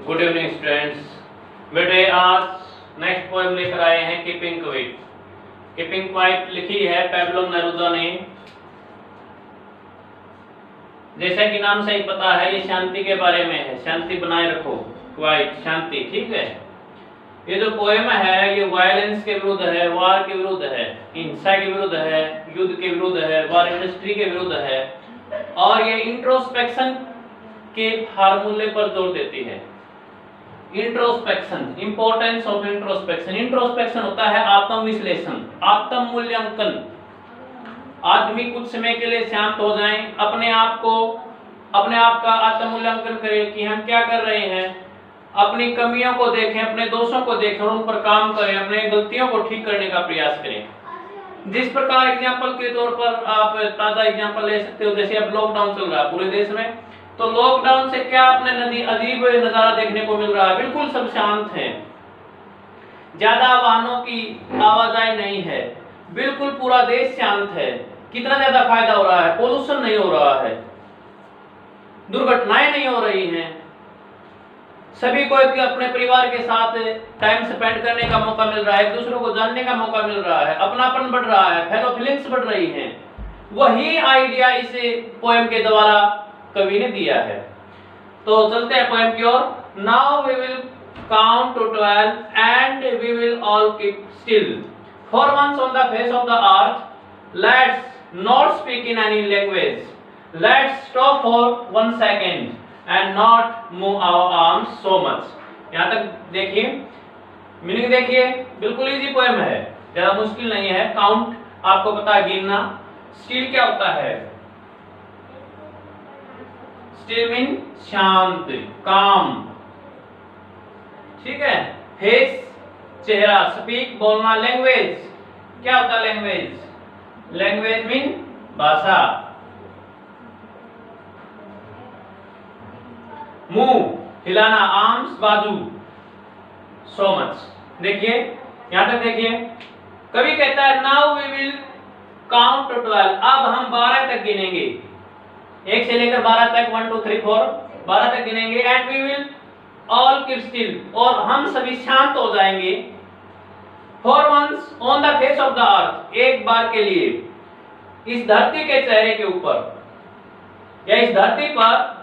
Good evening students. बेटे आज next poem लेकर आए हैं कीपिंग क्वाइट। कीपिंग क्वाइट लिखी है पैब्लो नेरुदा ने। जैसा कि नाम से ही पता है ये शांति के बारे में है, शांति बनाए रखो, क्वाइट शांति, ठीक है। ये जो पोएम है ये वायलेंस के विरुद्ध है, वार के विरुद्ध है, हिंसा के विरुद्ध है, युद्ध के विरुद्ध है, वार इंडस्ट्री के विरुद्ध है और ये इंट्रोस्पेक्शन के फार्मूले पर जोर देती है। Introspection, importance of introspection. Introspection होता है आत्मविश्लेषण, आत्म मूल्यांकन। आदमी कुछ समय के लिए शांत हो जाए, अपने आप का आत्म मूल्यांकन करें कि हम क्या कर रहे हैं, अपनी कमियों को देखें, अपने दोषों को देखें और उन पर काम करें, अपने गलतियों को ठीक करने का प्रयास करें। जिस प्रकार एग्जाम्पल के तौर पर आप ताजा एग्जाम्पल ले सकते हो, जैसे अब लॉकडाउन चल रहा है पूरे देश में, तो लॉकडाउन से क्या अपने अजीब नजारा देखने को मिल रहा है। बिल्कुल सब शांत हैं, ज्यादा वाहनों की आवाजाही नहीं है, बिल्कुल पूरा देश शांत है। कितना ज्यादा फायदा हो रहा है, पोल्यूशन नहीं हो रहा है, दुर्घटनाएं नहीं हो रही हैं, सभी को अपने परिवार के साथ टाइम स्पेंड करने का मौका मिल रहा है, एक दूसरे को जानने का मौका मिल रहा है, अपनापन बढ़ रहा है, फेलो फीलिंग्स बढ़ रही हैं। वही आइडिया इस पोएम के द्वारा कवि ने दिया है। तो चलते हैं पोएम की ओर। Now we will count to 12 and we will all keep still for once on the face of the earth let's not speak in any language, let's stop for 1 second and not move our arms so much। यहाँ तक देखिए, meaning देखिए, बिल्कुल easy poem है, ज्यादा मुश्किल नहीं है। काउंट आपको पता है, गिनना। स्टिल क्या होता है? स्टिल मीन शांत, काम, ठीक है। फेस चेहरा, स्पीक बोलना, लैंग्वेज क्या होता है? लैंग्वेज, लैंग्वेज मीन भाषा। मुंह हिलाना, आर्म्स बाजू, सो मच। देखिए यहां तक देखिए, कवि कहता है now we will count to 12, अब हम 12 तक गिनेंगे, 1 से लेकर 12 तक, 1 2 3 4 12 तक गिनेंगे। And we will all keep still, और हम सभी शांत हो जाएंगे। For once on the face of the earth, एक बार के लिए इस धरती के चेहरे के ऊपर या इस धरती पर।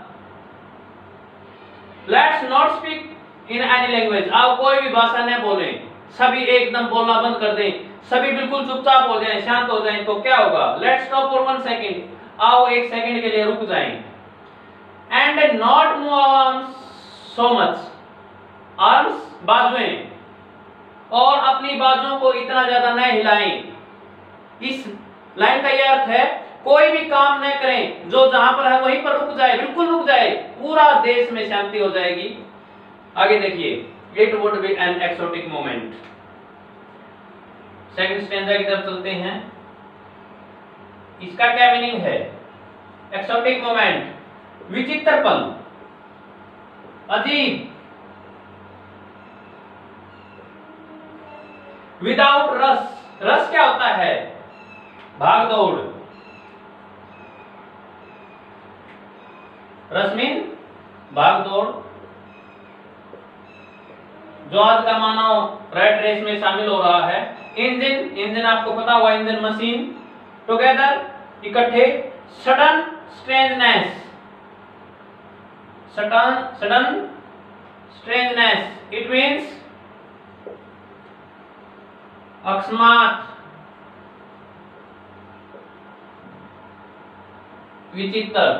Let's not speak in any language, आप कोई भी भाषा न बोलें, सभी एकदम बोलना बंद कर दें, सभी बिल्कुल चुपचाप हो जाएं, शांत हो जाएं। तो क्या होगा? लेट्स स्टॉप फॉर 1 सेकंड, आओ 1 सेकंड के लिए रुक जाएं। And not move arms so much, arms बाजुएं, और अपनी बाजुओं को इतना ज्यादा न हिलाएं। इस लाइन का यह अर्थ है कोई भी काम न करें, जो जहां पर है वहीं पर रुक जाए, बिल्कुल रुक जाए, पूरा देश में शांति हो जाएगी। आगे देखिए, it would be an exotic moment. Second stanza की तरफ चलते हैं। इसका क्या मीनिंग है? एक्सोटिक मोमेंट, विचित्र पल, अजीब। विदाउट रस, रस क्या होता है? भाग दौड़। रस मीन भाग दौड़। जो आज का मानव रैट रेस में शामिल हो रहा है। इंजन, इंजन आपको पता हुआ, इंजन मशीन। टुगेदर इकट्ठे। Sudden strangeness, sudden strangeness, it means अकस्मात, विचित्र,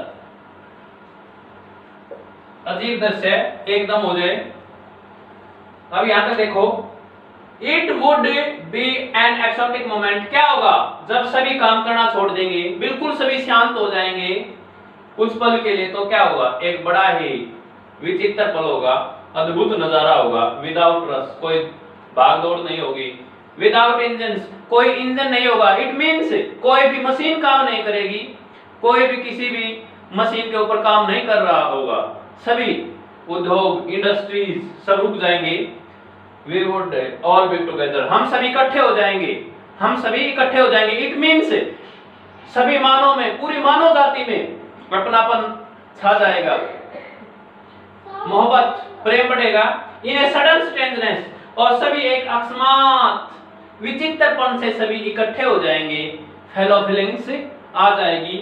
अजीब दृश्य, एकदम हो जाए। अब यहां तक देखो, it would be an exotic moment, क्या होगा? जब सभी काम करना छोड़ देंगे, बिल्कुल सभी शांत हो जाएंगे कुछ पल के लिए, तो क्या होगा? एक बड़ा ही विचित्र पल होगा, अद्भुत नजारा होगा। विदाउट रस, कोई भाग दौड़ नहीं होगी। विदाउट इंजन, कोई इंजन नहीं होगा। इट मीन्स कोई भी मशीन काम नहीं करेगी, कोई भी किसी भी मशीन के ऊपर काम नहीं कर रहा होगा, सभी उद्योग, इंडस्ट्रीज सब रुक जाएंगे। We would all be together, हम सभी इकट्ठे हो जाएंगे, हम सभी इकट्ठे हो जाएंगे। इट मीन्स सभी मानव में, पूरी मानव जाति में अपनापन छा जाएगा। मोहब्बत प्रेम बढ़ेगा। इन ए सडन स्ट्रेंजनेस, और सभी एक अकस्मात विचित्रपन से सभी इकट्ठे हो जाएंगे। फेलो फीलिंग्स आ जाएगी।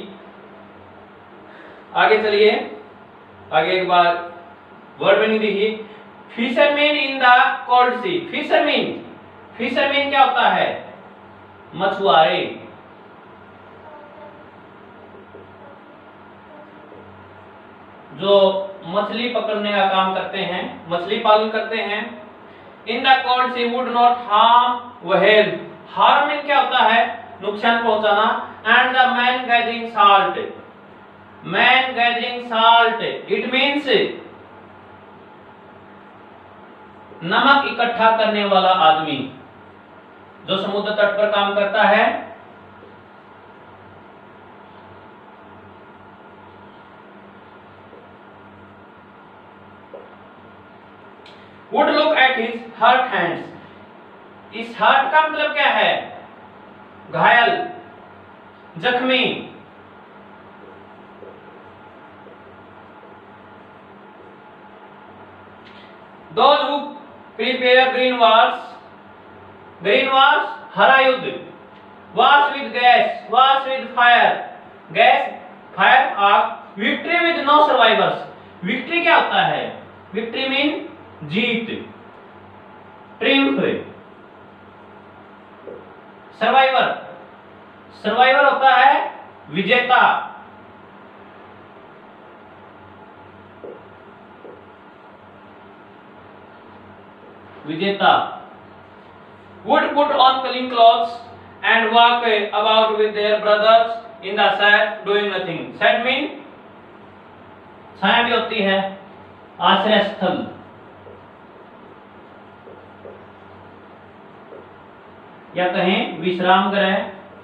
आगे चलिए, आगे एक बार वर्ड मीनिंग देखिए। Fisherman in the cold sea. Fisherman, fisherman क्या होता है? मछुआरे। जो मछली पकड़ने का काम करते हैं, मछली पालन करते हैं। In the cold sea would not harm whale. Harm क्या होता है? नुकसान पहुंचाना। And the man gathering salt, man gathering salt it means नमक इकट्ठा करने वाला आदमी जो समुद्र तट पर काम करता है। Would look at his hurt hands. इस हर्ट का मतलब क्या है? घायल, जख्मी। Those who prepare green wars, green wars हरा युद्ध, wars with gas, wars with fire, gas, fire, आग, victory with no survivors. victory क्या होता है? victory mean जीत, ट्रिम्फ। सर्वाइवर, सर्वाइवर होता है विजेता। विजेता। would put on clean clothes and walk about with their brothers in the shade doing nothing. shade mean छाया भी होती है, आश्रय स्थल। या कहें विश्राम गृह।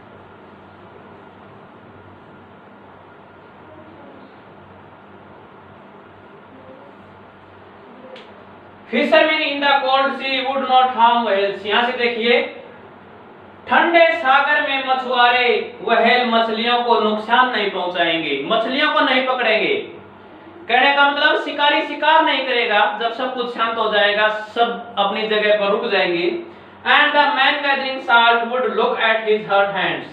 Fisherman in the cold sea would not harm whales. यहां से देखिए, ठंडे सागर में मछुआरे व्हेल मछलियों को नुकसान नहीं पहुंचाएंगे, मछलियों को नहीं पकड़ेंगे। कहने का मतलब शिकारी शिकार नहीं करेगा। जब सब कुछ शांत हो जाएगा, सब अपनी जगह पर रुक जाएंगे। And the man gathering salt would look at his hurt hands.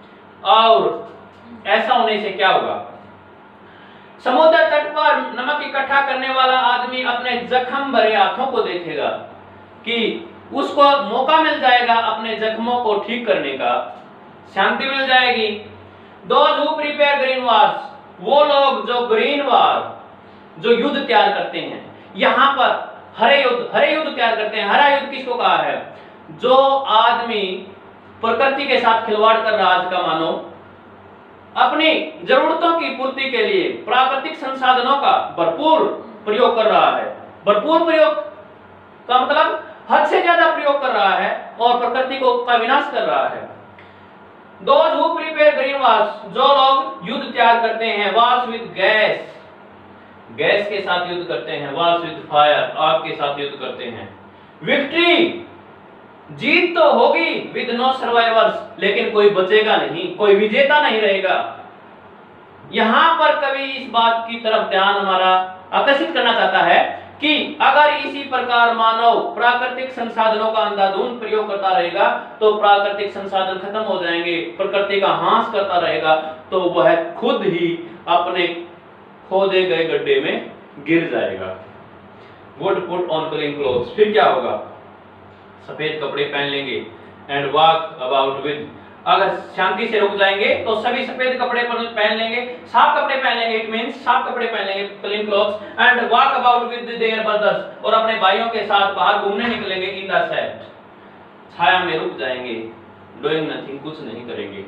और ऐसा होने से क्या होगा? समुद्र तट पर नमक इकट्ठा करने वाला आदमी अपने जख्म भरे हाथों को देखेगा कि उसको मौका मिल जाएगा अपने जख्मों को ठीक करने का, शांति मिल जाएगी। Those who prepare green wars, वो लोग जो ग्रीन वार, जो युद्ध तैयार करते हैं। यहाँ पर हरे युद्ध तैयार करते हैं। हरा युद्ध किसको कहा है? जो आदमी प्रकृति के साथ खिलवाड़ कर रहा, आज का मानो अपनी जरूरतों की पूर्ति के लिए प्राकृतिक संसाधनों का भरपूर प्रयोग कर रहा है। भरपूर प्रयोग का मतलब हद से ज्यादा प्रयोग कर रहा है और प्रकृति का विनाश कर रहा है। Those who prepare green wars, जो लोग युद्ध तैयार करते हैं। wars with gas, गैस के साथ युद्ध करते हैं। wars with fire, आग के साथ युद्ध करते हैं। victory, जीत तो होगी विद नो सर्वाइवर्स, लेकिन कोई बचेगा नहीं, कोई विजेता नहीं रहेगा। यहां पर कवि इस बात की तरफ ध्यान हमारा आकर्षित करना चाहता है कि अगर इसी प्रकार मानव प्राकृतिक संसाधनों का अंधाधुंध प्रयोग करता रहेगा तो प्राकृतिक संसाधन खत्म हो जाएंगे, प्रकृति का हाँस करता रहेगा तो वह खुद ही अपने खोदे गए गड्ढे में गिर जाएगा। Would put on clean clothes, फिर क्या होगा? सफेद कपड़े पहन लेंगे। एंड वॉक अबाउट विद, अगर शांति से रुक जाएंगे तो सभी सफेद कपड़े पहन लेंगे, साफ कपड़े पहन लेंगे। इट मींस साफ कपड़े पहन लेंगे, clean clothes. And walk about with their brothers, और अपने भाइयों के साथ बाहर घूमने निकलेंगे। इन द शेड, छाया में रुक जाएंगे। डूइंग नथिंग, कुछ नहीं करेंगे।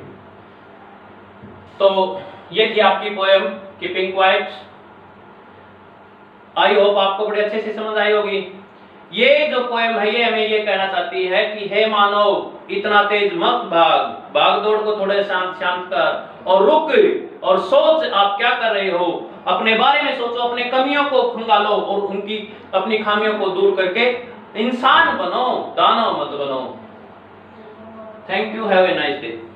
तो ये थी आपकी poem keeping quiet. I hope आपको बड़े अच्छे से समझ आई होगी। ये जो पोएम है ये हमें ये कहना चाहती है कि हे मानव, इतना तेज मत भाग, भागदौड़ को थोड़े शांत कर और रुक और सोच आप क्या कर रहे हो। अपने बारे में सोचो, अपने कमियों को खंगालो और उनकी अपनी खामियों को दूर करके इंसान बनो, दानव मत बनो। Thank you, have a nice day.